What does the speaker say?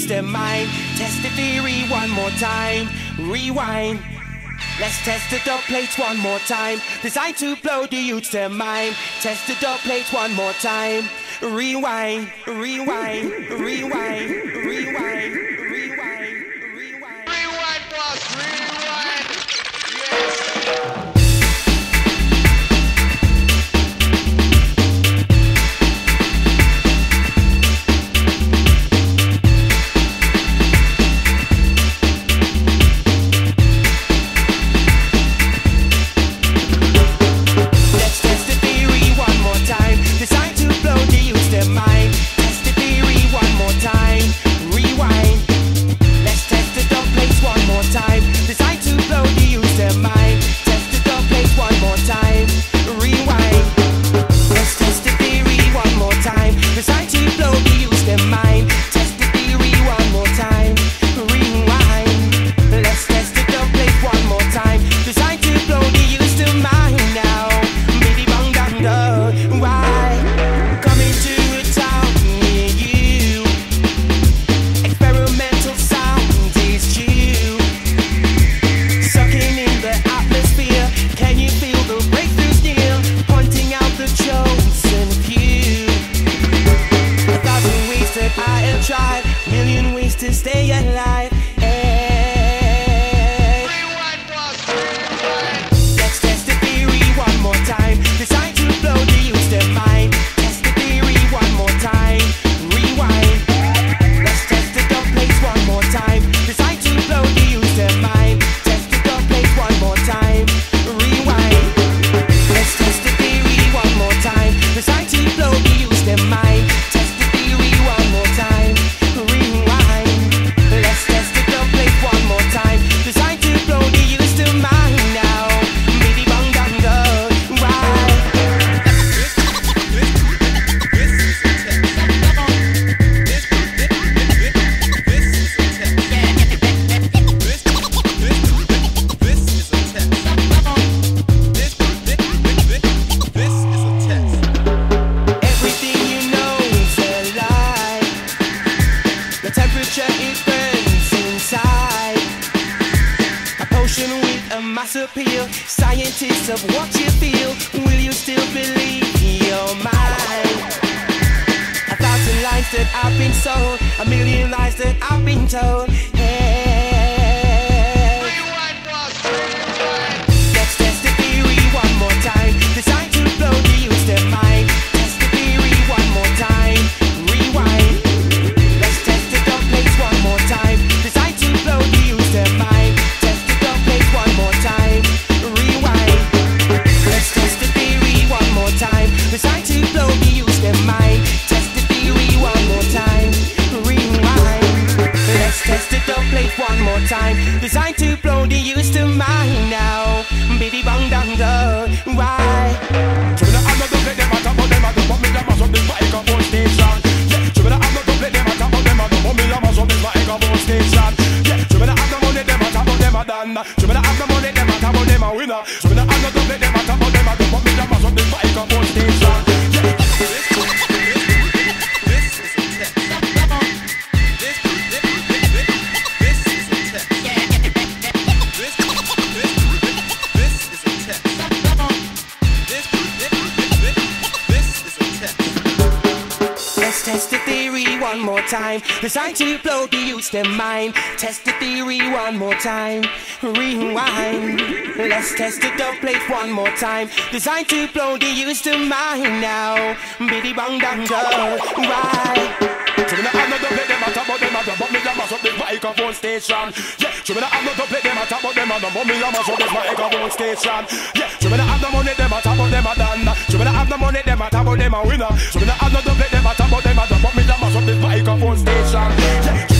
their mind. Test the theory one more time. Rewind. Let's test the dub plates one more time. Designed to blow the youths their mind. Test the dub plates one more time. Rewind, rewind, rewind, rewind, rewind, rewind. Rewind, boss, rewind. Yes. Million ways to stay alive. Hey. Rewind, boss, rewind. Let's test the theory one more time. Designed to blow the youths their mind. Test the theory one more time. Rewind. Let's test the dub plates one more time. Designed to blow the youths their mind. Test the dub plates one more time. Rewind. Let's test the theory one more time. Designed to blow the youths their mind. Test the theory one more time. Let's test the dub plate one more time. Designed to blow the youths to mind now. Biddy bang bang go. Why? This is a test. This is a test. This is a test. Everything you know is a lie. The temperature it burns inside. A potion with a mass appeal. Scientists of what you feel. Will you still believe your mind? 1,000 lies that I've been sold. 1,000,000 lies that I've been told. Hey. Rewind, boss, rewind. Let's test the theory one more time. Designed to blow the youths their mind. Test the theory one more time. Rewind. Let's test the dub plates one more time. Designed to blow the youths their mind. Test the dub plates one more time. Rewind. Let's test the theory one more time. Designed to blow the youths their mind. Test the theory one more time. Rewind. Let's test the dub plate one more time. Designed to blow the youths to mind now. Biddy bang dang go. Why? Let's test the theory one more time. Designed to blow the youths their mind. Test the theory one more time. Rewind. Let's test the dub plate one more time. Designed to blow the youths to mind now. Biddy bang bang go. Why? So me nah have no double them a talk about them a dub, but me a mash up this microphone station. Yeah, so me nah have no double them a talk about them a dub, but me a mash up this microphone station. Yeah, so me nah have no money them a talk about them a done. So me nah have no money them a talk about them a winner. So me nah have no double them a talk about them a dub, but me a mash up this microphone station. Yeah.